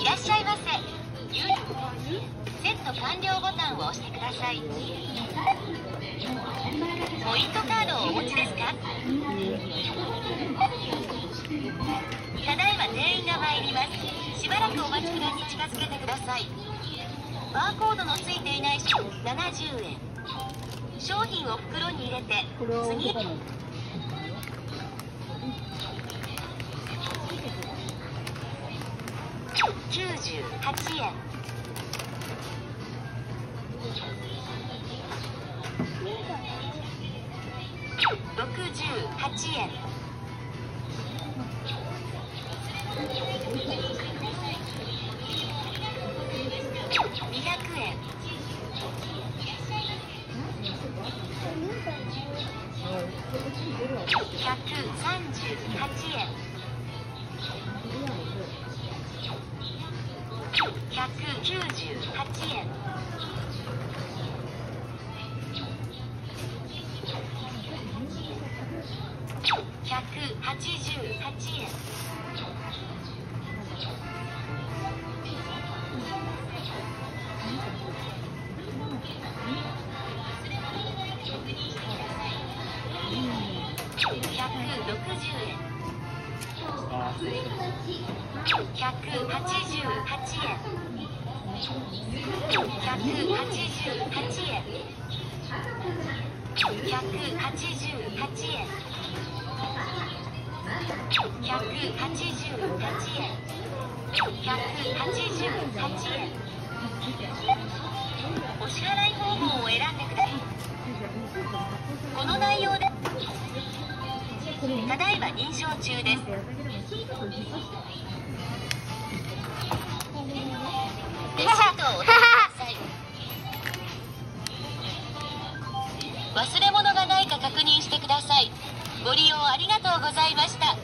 いらっしゃいませ。セット完了ボタンを押してください。ポイントカードをお持ちですか？ただいま店員が参ります。しばらくお待ちください。近づけてください。バーコードのついていない70円。商品を袋に入れて次。98円。68円。200円。138円。198円。188円。160円。188円。188円。188円。188円。188円。お支払い方法を選んでください。この内容でただいま認証中です。レシートをお取りください。忘れ物がないか確認してください。ご利用ありがとうございました。